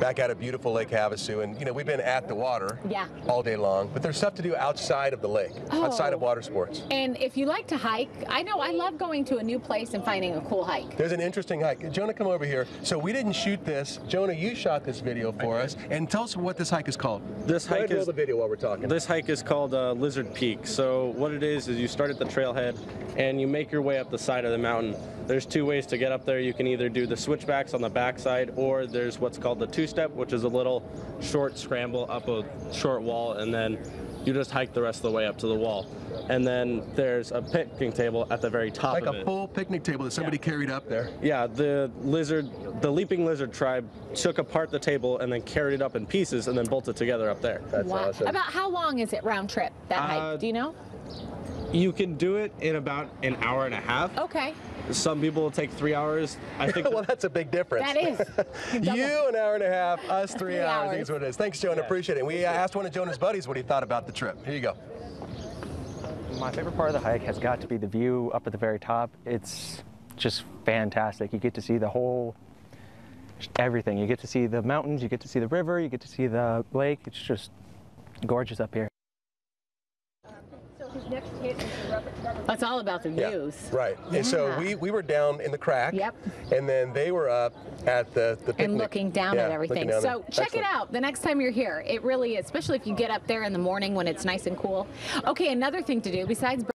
back out of beautiful Lake Havasu, and you know we've been at the water all day long, but there's stuff to do outside of the lake, outside of water sports. And if you like to hike, I know I love going to a new place and finding a cool hike. There's an interesting hike. Jonah, come over here. So we didn't shoot this. Jonah, you shot this video for us, and tell us what this hike is called. This hike is the video while we're talking. This hike is called Lizard Peak. So what it is you start at the trailhead and you make your way up the side of the mountain. There's two ways to get up there. You can either do the switchbacks on the backside, or there's what's called the two-step, which is a little short scramble up a short wall, and then you just hike the rest of the way up to the wall. And then there's a picnic table at the very top of it. Like a full picnic table that somebody carried up there. Yeah, the leaping lizard tribe took apart the table and then carried it up in pieces and then bolted together up there. That's awesome. About how long is it round trip, that hike? Do you know? You can do it in about an hour and a half. Okay. Some people will take 3 hours. I think. Well, that's a big difference. That is. You an hour and a half, us 3 hours. I think is what it is. Thanks, Jonah. Appreciate it. And we asked one of Jonah's buddies what he thought about the trip. Here you go. My favorite part of the hike has got to be the view up at the very top. It's just fantastic. You get to see the whole, everything. You get to see the mountains, you get to see the river, you get to see the lake. It's just gorgeous up here. It's all about the views. Yeah, right. And so we were down in the crack. Yep. And then they were up at the picnic. And looking down at everything. So check it out the next time you're here. It really is, especially if you get up there in the morning when it's nice and cool. Okay, another thing to do besides